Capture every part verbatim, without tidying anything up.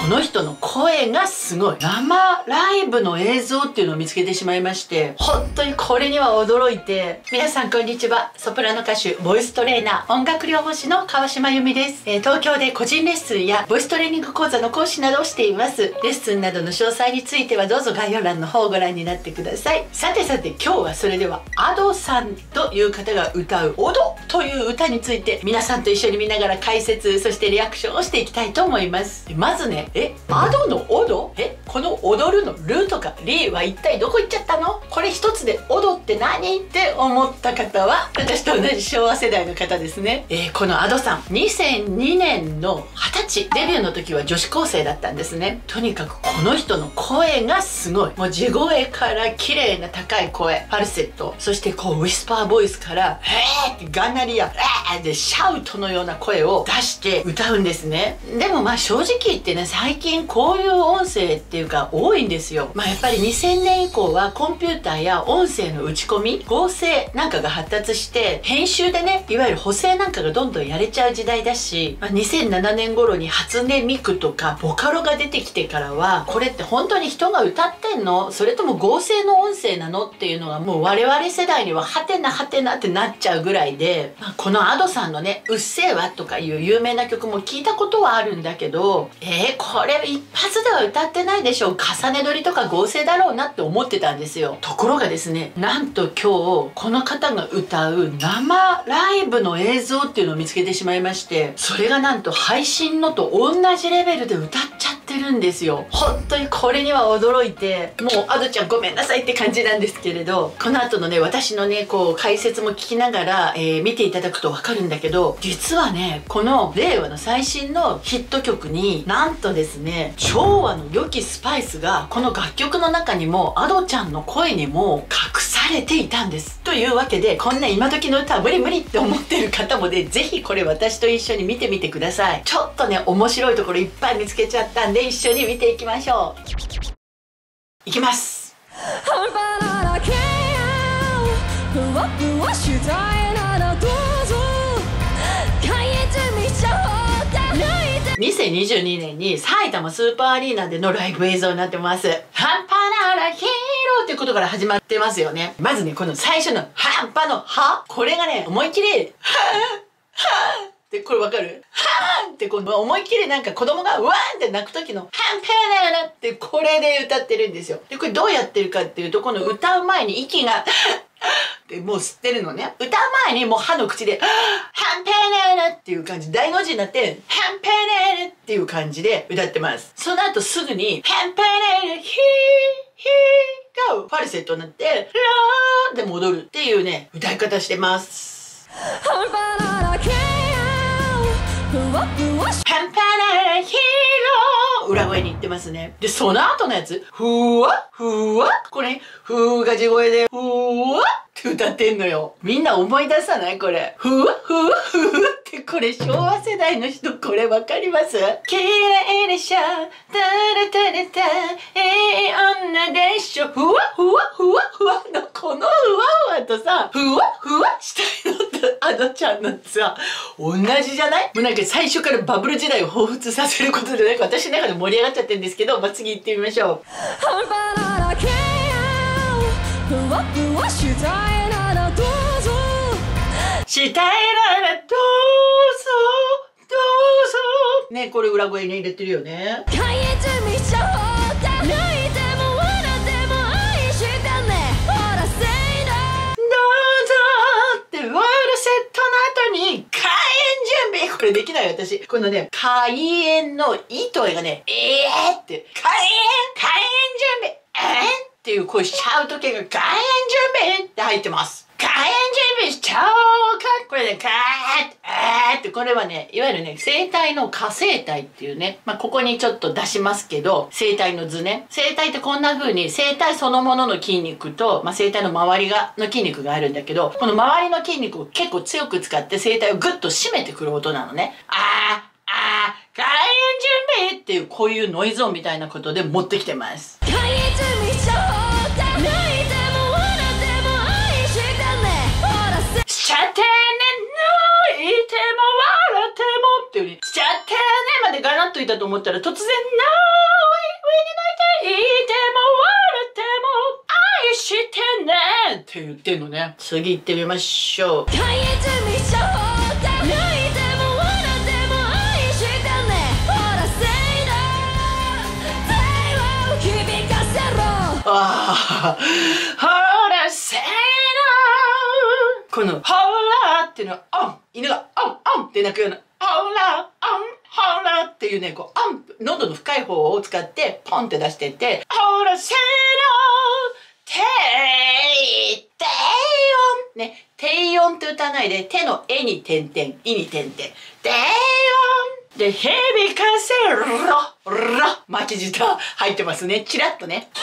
この人の声がすごい。生ライブの映像っていうのを見つけてしまいまして、本当にこれには驚いて。皆さんこんにちは。ソプラノ歌手、ボイストレーナー、音楽療法士の川島由美です。えー、東京で個人レッスンやボイストレーニング講座の講師などをしています。レッスンなどの詳細についてはどうぞ概要欄の方をご覧になってください。さてさて、今日はそれでは Ado さんという方が歌う Odo という歌について皆さんと一緒に見ながら解説、そしてリアクションをしていきたいと思います。まずね、え Ado の Odo？ えこの踊るのルとかリは一体どこ行っちゃったの？これ一つで Odo って何って思った方は私と同じ昭和世代の方ですね。えー、この Ado さんにせんにねんのはたちデビューの時は女子高生だったんですね。とにかくこの人の声がすごい。もう地声から綺麗な高い声、ファルセット、そしてこうウィスパーボイスから「へーってガンナリや「えー!」でシャウトのような声を出して歌うんですね。でもまあ正直言ってね、最近こういう音声っていうか多いんですよ。まあやっぱりにせんねん以降はコンピューターや音声の打ち込み、合成なんかが発達して編集でね、いわゆる補正なんかがどんどんやれちゃう時代だし、まあ、にせんななねん頃に初音ミクとかボカロが出てきてからは、これって本当に人が歌ってんの？それとも合成の音声なの？っていうのがもう我々世代にはハテナハテナってなっちゃうぐらいで、まあ、この Ado さんのね「うっせぇわ」とかいう有名な曲も聞いたことはあるんだけど、えー、これ一発では歌ってないでしょう、重ね撮りとか合成だろうなって思ってたんですよ。ところがですね、なんと今日この方が歌う生ライブの映像っていうのを見つけてしまいまして、それがなんと配信のと同じレベルで歌っちゃってるんですよ。本当にこれには驚いて、もう Ado ちゃんごめんなさいって感じなんですけれど、この後のね私のねこう解説も聞きながら、えー、見ていただくと分かるんだけど、実はねこの令和の最新のヒット曲になんとですね、昭和の良きスパイスがこの楽曲の中にも Ado ちゃんの声にも隠されていたんです。というわけで、こんな今時の歌は無理無理って思ってる方もね、ぜひこれ私と一緒に見てみてください。ちょっとね面白いところいっぱい見つけちゃったんで、一緒に見ていきましょう。いきます。にせんにじゅうにねんに埼玉スーパーアリーナでのライブ映像になってます。半端ならヒーローっていうことから始まってますよね。まずねこの最初の半端のは、これがね思いっきりはぁはぁってこれわかる？はぁってこう思いっきりなんか子供がうわーんって泣く時の半端ならってこれで歌ってるんですよ。でこれどうやってるかっていうと、この歌う前に息がでもう吸ってるのね。歌う前にもう歯の口で「半端なら」っていう感じ、大の字になって「半端なら」っていう感じで歌ってます。その後すぐに「半端ならヒーヒーゴー」ファルセットになって「ラー」で戻るっていうね歌い方してます。半端ならヒーロー裏声に言ってますね。でその後のやつふわふわ、これふーが地声でふわって歌ってんのよ。みんな思い出さない？これふわふわふわって、これ昭和世代の人これわかります？綺麗でしょ、タラタラタええ女でしょ、ふわふわふわふわのこのふわふわとさ、ふわふわしたいのってAdoちゃんのさ同じじゃない？もうなんか最初からバブル時代を彷彿させることでなんか私の中で盛り上がっちゃってるんですけど、まあ、次行ってみましょう。ふわふわしたいならどうぞ、したいならどうぞどうぞね、これ裏声に入れてるよね。これできない私。このね、開演の「い」とがね、えーって開演開演準備えーっていう声しちゃうときが開演準備って入ってます。開演準備しちゃおうか。これね、カーッえーって、これはね、いわゆるね、声帯の下声帯っていうね、まあ、ここにちょっと出しますけど、声帯の図ね。声帯ってこんな風に、声帯そのものの筋肉と、まあ、声帯の周りが、の筋肉があるんだけど、この周りの筋肉を結構強く使って声帯をグッと締めてくる音なのね。あー、あー、開演準備っていう、こういうノイズ音みたいなことで持ってきてます。開演準備しちゃおうしちゃってね、泣いても笑ってもっていう風にしちゃっってねまでガラッといたと思ったら突然、なーい、上に泣いていても笑っても愛してねって言ってんのね。次行ってみましょう。泣いてみちゃおうか、泣いても笑っても愛してね、ほらせいだ手を響かせろ、ああほらせいだ。このほらっていうのはオン、犬がオンオンって鳴くようなほらオンほらっていうね、こうオン、喉の深い方を使ってポンって出してってほらせいだ低低音ね、低音って歌わないで手のえに点々いに点々低音で響かせろろ巻き舌入ってますね、チラッとね。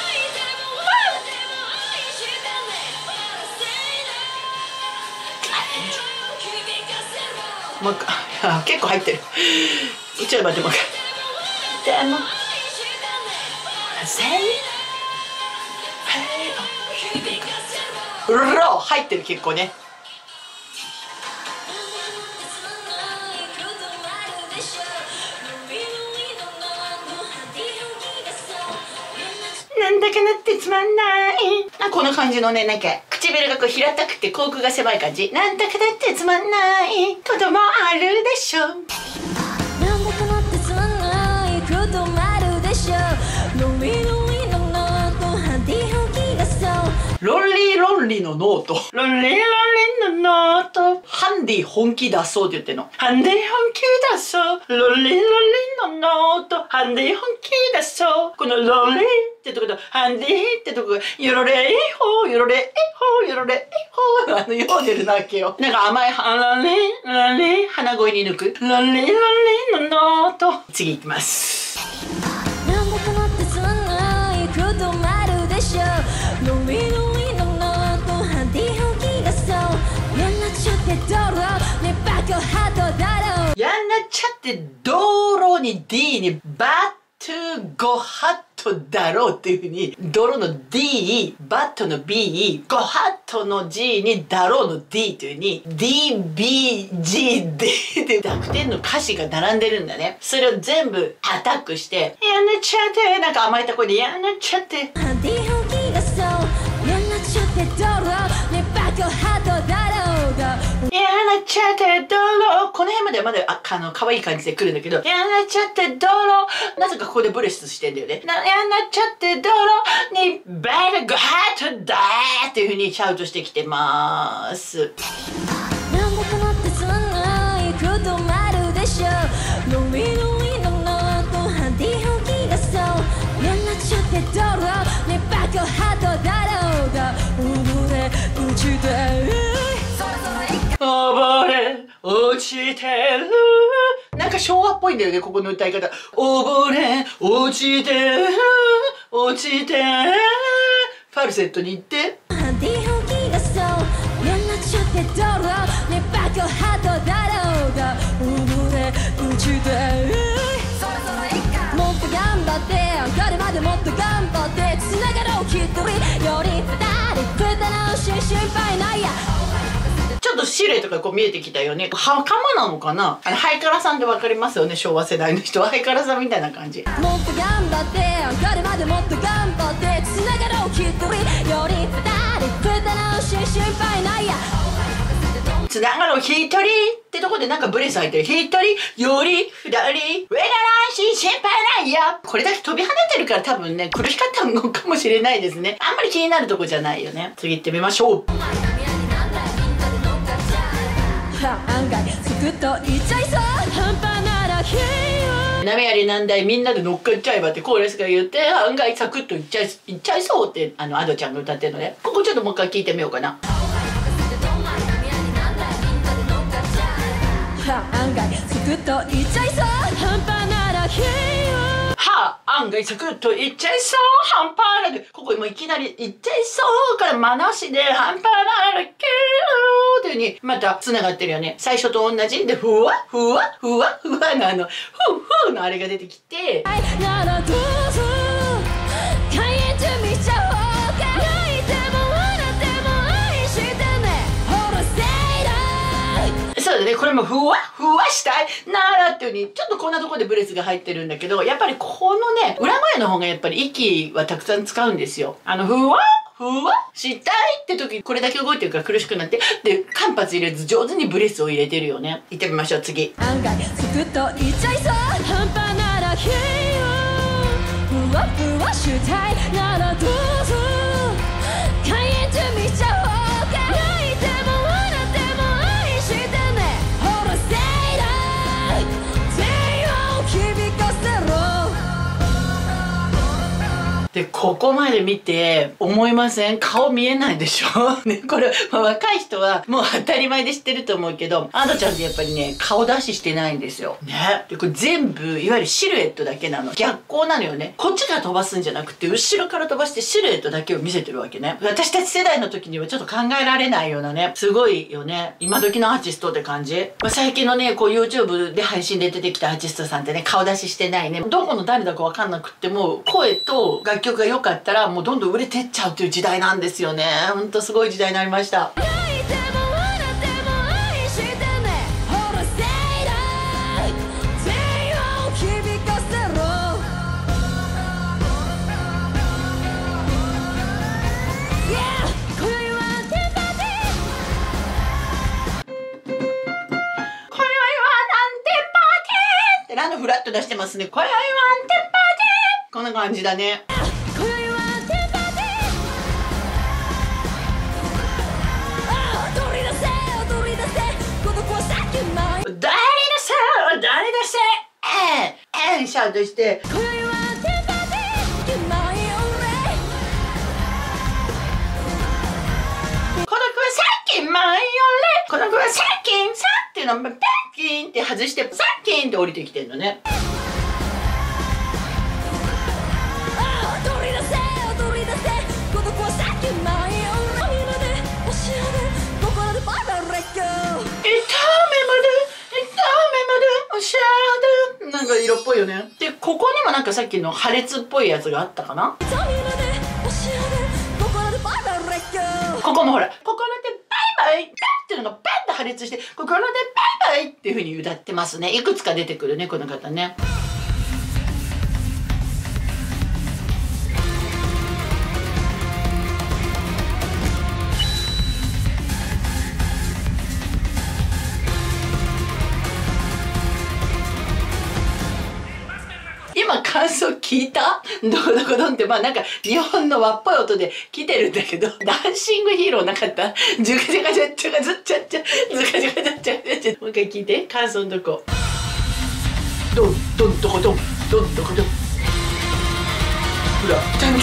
もう結構入ってる。ちょっと待ってもう一回。でもせいロ入ってる結構ね。なんだかなってつまんない。あ、この感じのね、なんか唇がこう平たくて口腔が狭い感じ。なんだかなってつまんないこともあるでしょ。なんだかなってつまんないこともあるでしょ。ロリロリのノートハンディ本気がそうロリロリのノートロリロリのノートハンディ本気出そうって言ってんの。ハンディ本気出そうロリロリのノートハンディ本気出そう。このロリってとことハンディってとこがヨロレイホーヨロレイホーヨロレイホーあのヨーデルなわけよ。なんか甘いロリロリ鼻声に抜くロリロリのノート。次いきます。なんだかなってつまんないこともあるでしょ。ロリロリのノートハンディ本気がそうやんなっちゃって道路にバカハートだろうやんなっちゃって道路に D にバットゴハットだろうっていうふうに泥の D バットの B ゴハットの G にだろうの D というふうに ディービージーディー で濁点の歌詞が並んでるんだね。それを全部アタックしてやんなっちゃってなんか甘えた声でやんなっちゃってやんなっちゃって道路にバカハートだろうがやんなっちゃって道路この辺まではまだああの可愛い感じで来るんだけどやんなっちゃって道路なぜかここでブレスしてんだよね。なやんなっちゃって道路にバカハートだーっていう風にシャウトしてきてまーす。なんだかなってつまんないこともあるでしょ。ロリロリのノートハンディ本気がそうやんなっちゃって道路にバカハートだろうが溺れ落ちて溺れ落ちてるなんか昭和っぽいんだよねここの歌い方。溺れ落ちてる落ちてファルセットに行ってハンディ本気がそうやんなっちゃって道路にバカハートだろうが溺れ落ちてもっと頑張って上がるまでもっと頑張ってつながろう一人より二人二人し心配ないや。ちょっとシルエットがこう見えてきたよね。袴なのかな。あのハイカラさんでわかりますよね。昭和世代の人はハイカラさんみたいな感じ。もっと頑張って上がるまでもっと頑張ってつながろう一人より二人二人し心配ないや。つながろう一人ってとこでなんかブレス入ってる。一人より二人上がらんし心配ないや。これだけ飛び跳ねてるから多分ね苦しかったのかもしれないですね。あんまり気になるとこじゃないよね。次行ってみましょう。案外サクッといっちゃいそう半端ならひよなめやりなんだいみんなで乗っかっちゃえばってコーラスが言って案外サクッといっちゃいいっちゃいそうってあのアドちゃんが歌ってるのでここちょっともう一回聞いてみようかな。案外サクッといっちゃいそう半端ならひよはあ案外サクッといっちゃいそう半端ならここ今いきなりいっちゃいそうから間なしで半端ならきゅーっていう風にまたつながってるよね。最初と同じでふわふわふわふわのあのふうふうのあれが出てきてならどうぞ変えてみちゃおうか泣いても笑っても愛してねほらせいだそうだねこれもふわふわしたいならっていう風にちょっとこんなところでブレスが入ってるんだけど、やっぱりこのね裏声の方がやっぱり息はたくさん使うんですよ。あのふわふわしたいって時これだけ動いてるから苦しくなって、で間髪入れず上手にブレスを入れてるよね。いってみましょう。次案外すくっといっちゃいそう。半端ならひよふわふわしたいならどうぞ開演準備しちゃおうか。泣いても笑っても愛してね。ほらせいだ全員を響かせろ。 でここまで見て思いません？顔見えないでしょね、これ、まあ、若い人はもう当たり前で知ってると思うけど、アドちゃんってやっぱりね顔出ししてないんですよね。でこれ全部いわゆるシルエットだけなの。逆光なのよね。こっちから飛ばすんじゃなくて後ろから飛ばしてシルエットだけを見せてるわけね。私たち世代の時にはちょっと考えられないようなね、すごいよね、今時のアーティストって感じ。まあ、最近のねこう YouTube で配信で出てきたアーティストさんってね顔出ししてないね。どこの誰だか分かんなくっても声と楽曲が良かったらもうどんどん売れてっちゃうという時代なんですよね。ほんとすごい時代になりました。ラのフラット出してますね。今宵はテンパーティー、こんな感じだね。 今宵はテンパーティー、踊り出せ踊り出せ孤独はさっき前踊り出せ踊り出せえええシャウトして、 今宵はテンパーティー、前俺孤独はさっき前よれ、孤独はさっきさっていうのをペッキンって外してさっきんって降りてきてんのね。 踊り出せ踊り出せ孤独はさっき前俺みんなで教えで心でバイバルレッド、 痛めまで痛めまでおしゃれなんか色っぽいよね。でここにもなんかさっきの破裂っぽいやつがあったかな。 みんなで教えで心でバイバルレッド、 ここもほら心でバイバイっていうのがパンと破裂して心でバイバイっていう風に歌ってますね。いくつか出てくるねこの方ね。今感想聞いた？どこどこどんってまあなんか日本の和っぽい音で来てるんだけど、ダンシングヒーローなかった？ジュカジュカジャッチャカズッチャッチャズカジュカジャッチャッチャ、もう一回聞いて感想のとこ。ドンドンドコドンドンドコドン、ほらちゃんと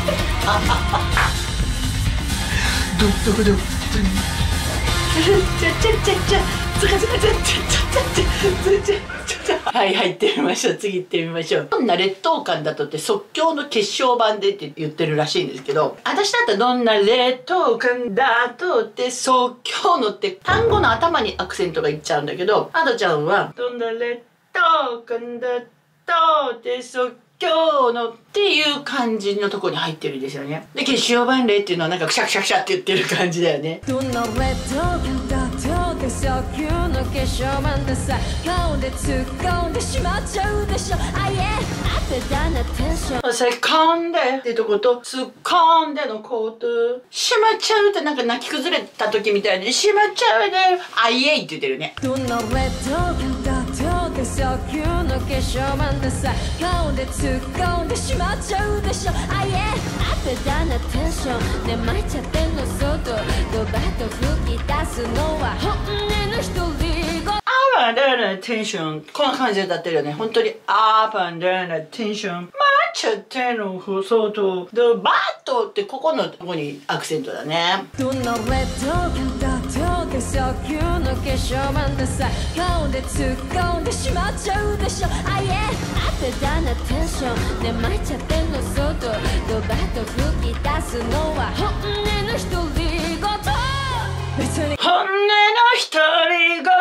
ドンドコドンドンチャチャチャチャズカズカチャチャチャチャチャチャはいはい、行ってみましょう。次行ってみましょう。どんな劣等感だとって即興の決勝版でって言ってるらしいんですけど、私だったらどんな劣等感だとって即興のって単語の頭にアクセントがいっちゃうんだけど、アドちゃんはどんな劣等感だとって即興のっていう感じのとこに入ってるんですよね。で決勝版例っていうのはなんかクシャクシャクシャって言ってる感じだよね。 どんな劣等感だとって即興の決勝版でさ顔で突っ込んでしまっちゃうでしょ。あいえあってだなテンション、 セコンでってとこと突っ込んでのことしまっちゃうってなんか泣き崩れた時みたいにしまっちゃうであいえいって言ってるね。 どんな劣等感だとって即興の決勝版でさ顔で突っ込んでしまっちゃうでしょ。あいえあってだなテンションで巻いちゃってんの外ドバッと吹き出すのは本音の独り言。 アーバンダーナテンション、こんな感じで歌ってるよね。本当にアーバンダーナテンション待っちゃってんの外ドバッとってここのとこにアクセントだね。 どんな劣等感だとって即興の決勝版でさ顔で突っ込んでしまっちゃうでしょ。あいえあってだなテンションで巻いちゃってんの外ドバッと吹き出すのは本音の独り言。別に本音の独り言トーントーン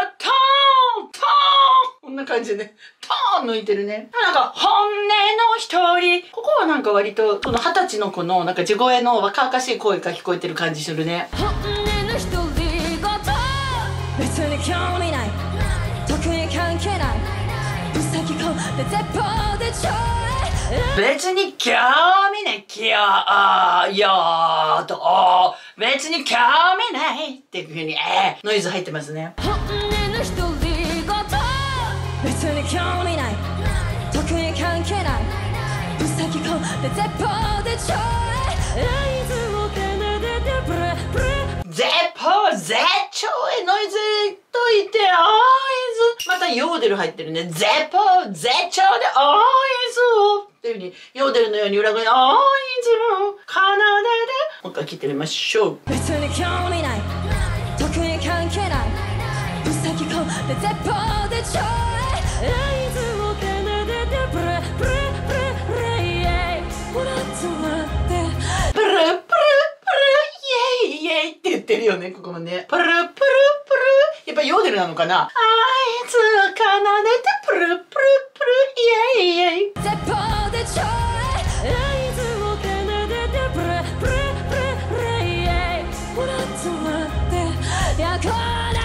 こんな感じでねトーン抜いてるね。なんか本音の独り、ここはなんか割とその二十歳の子のなんか地声の若々しい声が聞こえてる感じするね。 本音の独り言別に興味ない特に関係ないふさぎ込んで絶望でちょい別に興味ないきよーよーと別に興味ないっていう風に、えー、ノイズ入ってますね。 本音の独り言別に興味ない特に関係ないふさぎ込んで絶望でちょい合図を奏でてブレブレ絶望絶頂へノイズと言って合図またヨーデル入ってるね。絶望絶頂で合図をっていう風にヨーデルのように裏声で合図を奏でてもう一回聞いてみましょう。 別に興味ない特に関係ないふさぎ込んで絶望でちょい合図を奏でてブレブレブレブレイエイほら集まってプルプルプルイエイイエイって言ってるよねここもね。プルプルプルやっぱヨーデルなのかな。合図を奏でてプルプルプルイエイイエイ絶望でちょい合図を奏でてブレブレブレブレイエイほら集まってやこら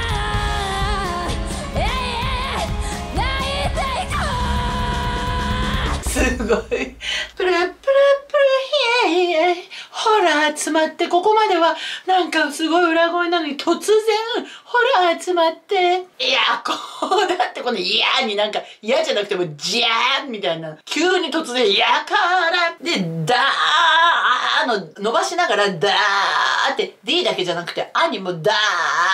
すごいプルプルプルイエイイエイほら集まってここまではなんかすごい裏声なのに突然ほら集まっていやこうだってこの「いや」になんか「嫌」じゃなくても「じゃーん」みたいな急に突然「やから」で「だー」の伸ばしながら「だー」って D だけじゃなくて「あ」にも「だー」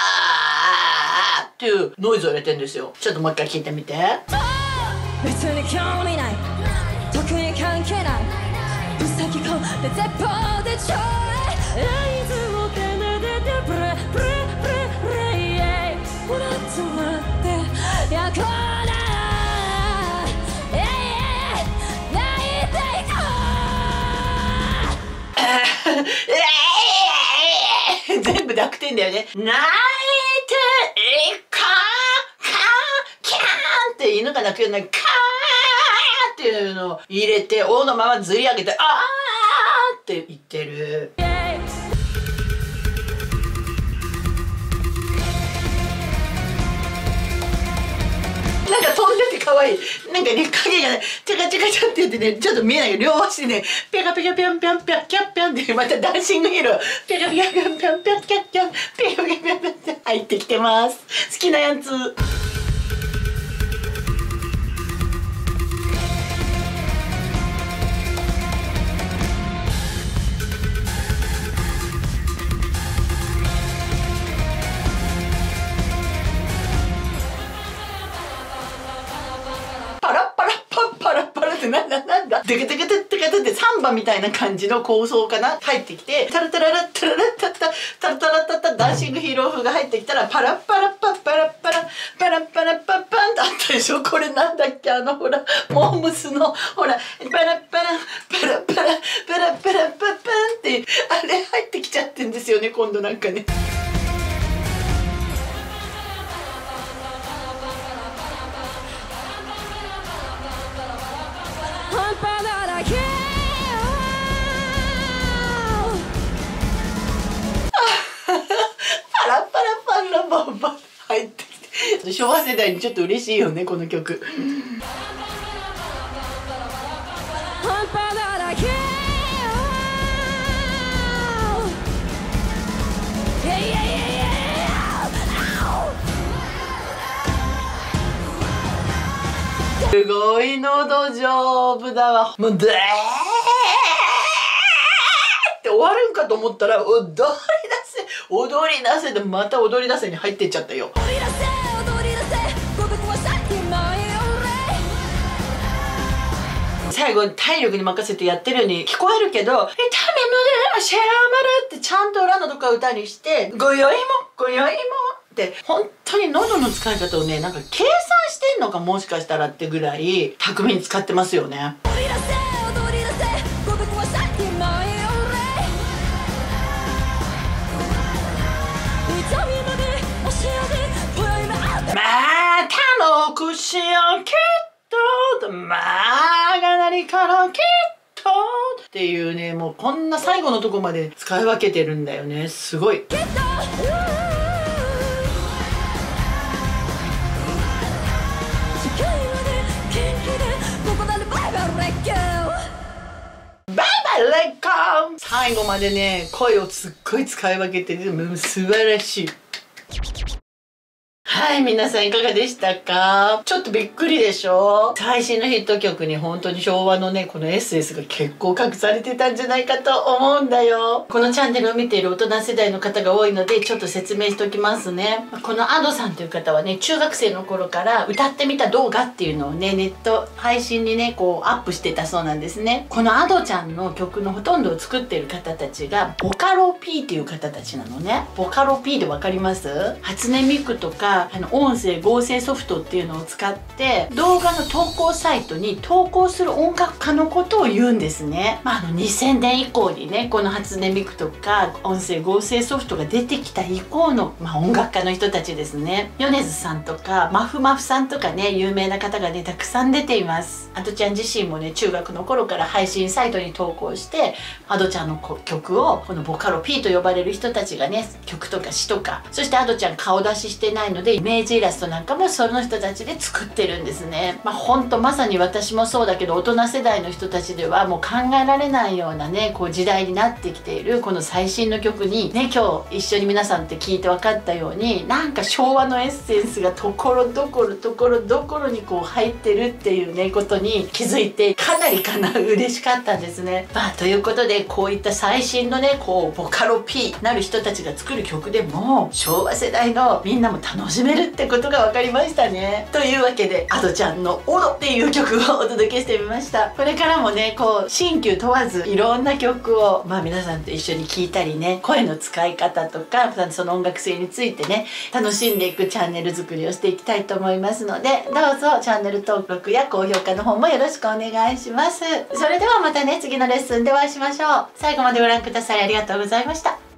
っていうノイズを入れてるんですよ。ちょっともう一回聞いてみて。 別に興味ない特に関係ないふさぎ込んで絶望でちょい合図を奏でてブレブレブレブレイエイほら集まってやこらええ泣いていこう全部濁点だよね。泣いていこうかキャーンって犬が鳴くようなカーっていうのを入れて「お」のままずり上げて「あー」って言ってる。なんか飛んでて可愛い。なんかね影がねチャカチャカチャって言ってねちょっと見えないけど両足でねペカペカピョンピョンピョンキャッピョンってまたダンシングヒーローペカペカピョンピョンピョンキャッピョンペカペカピョンピョンって入ってきてます。好きなやつ。なんだなんだデカデカデカデカってサンバみたいな感じの構想かな入ってきてタラタララタララタタタラタラタタダンシングヒーロー風が入ってきたらパラッパラッパッパラッパラパラッパラッパッパンってあったでしょ。これなんだっけあのほらモームスのほらパラッパラパラパラパラパラパッパンってあれ入ってきちゃってんですよね今度なんかね。 半端なだけパラパラパラバンバン入ってきて昭和世代にちょっと嬉しいよねこの曲。 半端なだけすごい喉丈夫だわ。もうでーって終わるんかと思ったら踊り出せ踊り出せでまた踊り出せに入ってっちゃったよ。 踊り出せ踊り出せごめんはさっき前最後体力に任せてやってるように聞こえるけど「痛みまでシェアマル」ってちゃんと裏のとこは歌にして「ごよいもごよいも」って本当に喉の使い方をねなんか計算してんのかもしかしたらってぐらい巧みに使ってますよね。 踊り出せ踊り出せごめんはさっき前痛みまで足上げ今宵もあったまたの串をきっとまがなりからきっとっていうねもうこんな最後のとこまで使い分けてるんだよね。すごい。 きっと最後までね声をすっごい使い分けてて、もう素晴らしい。はい、皆さんいかがでしたか？ちょっとびっくりでしょ？最新のヒット曲に本当に昭和のね、このエッセンスが結構隠されてたんじゃないかと思うんだよ。このチャンネルを見ている大人世代の方が多いので、ちょっと説明しておきますね。この Ado さんという方はね、中学生の頃から歌ってみた動画っていうのをね、ネット配信にね、こうアップしてたそうなんですね。この Ado ちゃんの曲のほとんどを作っている方たちが、ボカロ P っていう方たちなのね。ボカロ P でわかります？初音ミクとか、あの音声合成ソフトっていうのを使って動画の投稿サイトに投稿する音楽家のことを言うんですね。まあ、あのにせんねん以降にね、この初音ミクとか音声合成ソフトが出てきた以降の、まあ、音楽家の人たちですね。米津さんとかまふまふさんとかね、有名な方がねたくさん出ています。Adoちゃん自身もね、中学の頃から配信サイトに投稿して Adoちゃんの曲をこのボカロ P と呼ばれる人たちがね、曲とか詩とか、そして Adoちゃん顔出ししてないのでイメージイラストなんかもその人たちで作ってるんですね。まあほんとまさに私もそうだけど、大人世代の人たちではもう考えられないようなね、こう時代になってきているこの最新の曲にね、今日一緒に皆さんって聞いて分かったように、なんか昭和のエッセンスがところどころところどころにこう入ってるっていうねことに気づいて、かなりかな嬉しかったんですね。まあということで、こういった最新のねこうボカロ P なる人たちが作る曲でも昭和世代のみんなも楽しめるってことが分かりましたね。というわけで Ado ちゃんの「オド」っていう曲をお届けしてみました。これからもねこう新旧問わずいろんな曲をまあ皆さんと一緒に聴いたりね、声の使い方とかその音楽性についてね楽しんでいくチャンネル作りをしていきたいと思いますので、どうぞチャンネル登録や高評価の方もよろしくお願いします。それではまたね、次のレッスンでお会いしましょう。最後までご覧くださりありがとうございました。